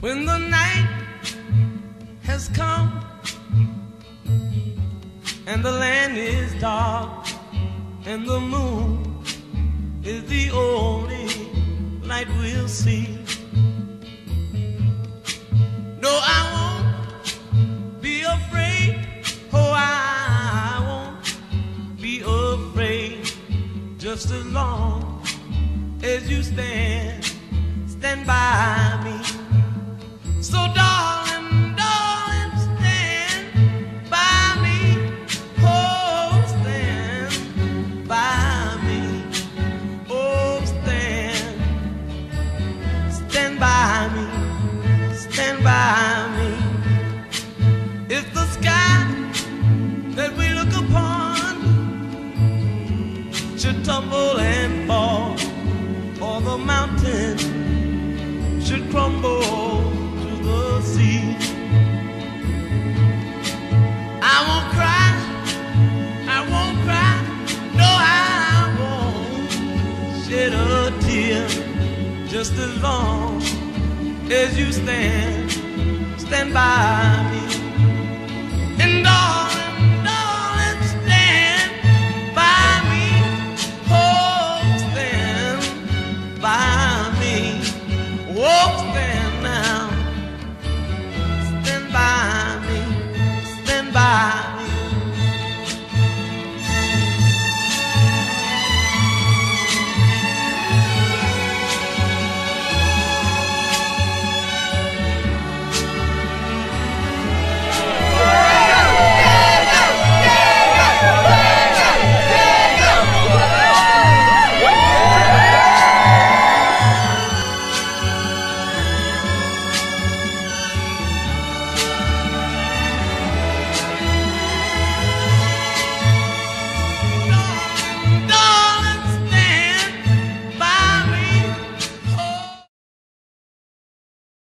When the night has come and the land is dark and the moon is the only light we'll see. No, I won't be afraid. Oh, I won't be afraid. Just as long as you stand by me. So darling, darling, stand by me. Oh, stand by me. Oh, stand by me. Stand by me. If the sky that we look upon should tumble and fall, or the mountain should crumble to the sea, I won't cry, I won't cry, no, I won't shed a tear. Just as long as you stand by me.